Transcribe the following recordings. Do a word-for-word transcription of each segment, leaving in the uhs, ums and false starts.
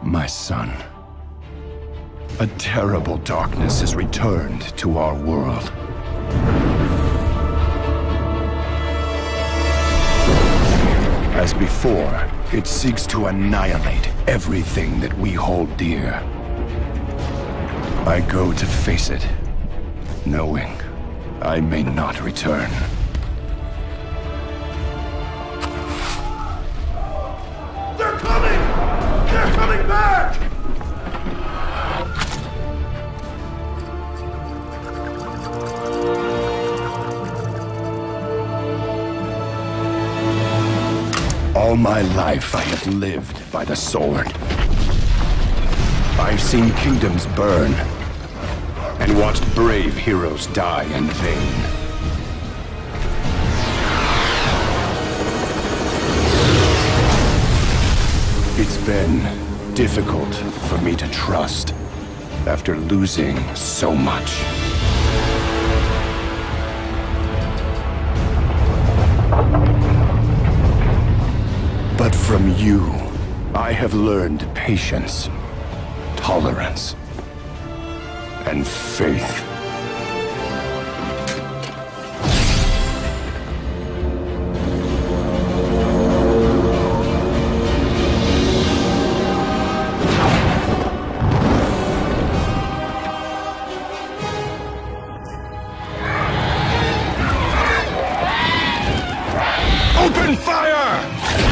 My son, a terrible darkness has returned to our world. As before, it seeks to annihilate everything that we hold dear. I go to face it, knowing I may not return. They're coming! They're coming back! All my life I have lived by the sword. I've seen kingdoms burn, and watched brave heroes die in vain. It's been difficult for me to trust after losing so much. But from you, I have learned patience, tolerance, and faith. Open fire!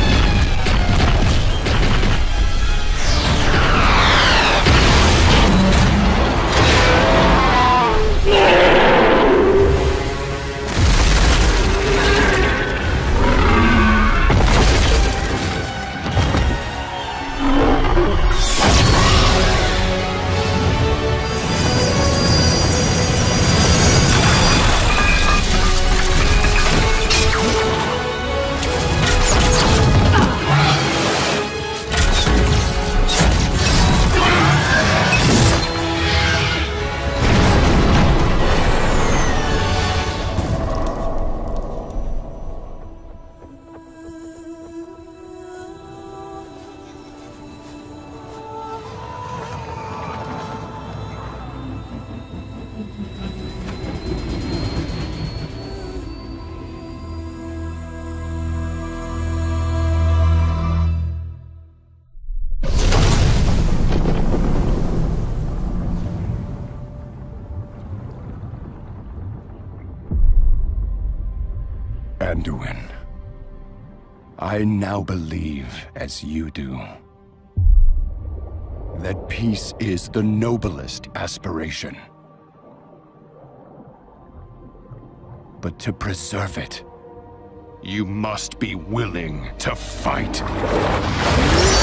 Anduin, I now believe, as you do, that peace is the noblest aspiration. But to preserve it, you must be willing to fight.